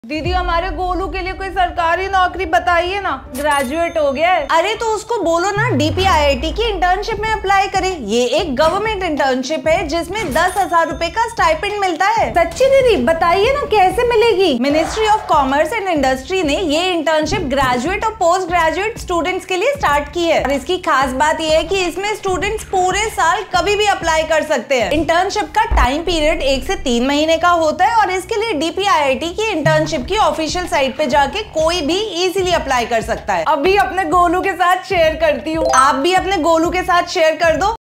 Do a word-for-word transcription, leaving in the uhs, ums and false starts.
दीदी हमारे गोलू के लिए कोई सरकारी नौकरी बताइए ना, ग्रेजुएट हो गया है। अरे तो उसको बोलो ना D P I I T की इंटर्नशिप में अप्लाई करे। ये एक गवर्नमेंट इंटर्नशिप है जिसमें दस हजार रूपए का स्टाइपेंड मिलता है। सच्ची दीदी बताइए ना कैसे मिलेगी। Ministry of commerce and industry ने ये इंटर्नशिप ग्रेजुएट और पोस्ट ग्रेजुएट स्टूडेंट्स के लिए स्टार्ट की है और इसकी खास बात यह है कि इसमें स्टूडेंट्स पूरे साल कभी भी अप्लाई कर सकते हैं। इंटर्नशिप का टाइम पीरियड एक से तीन महीने का होता है और इसके लिए D P I I T की इंटर्नशिप की ऑफिशियल साइट पे जाके कोई भी इजीली अप्लाई कर सकता है। अभी अपने गोलू के साथ शेयर करती हूँ। आप भी अपने गोलू के साथ शेयर कर दो।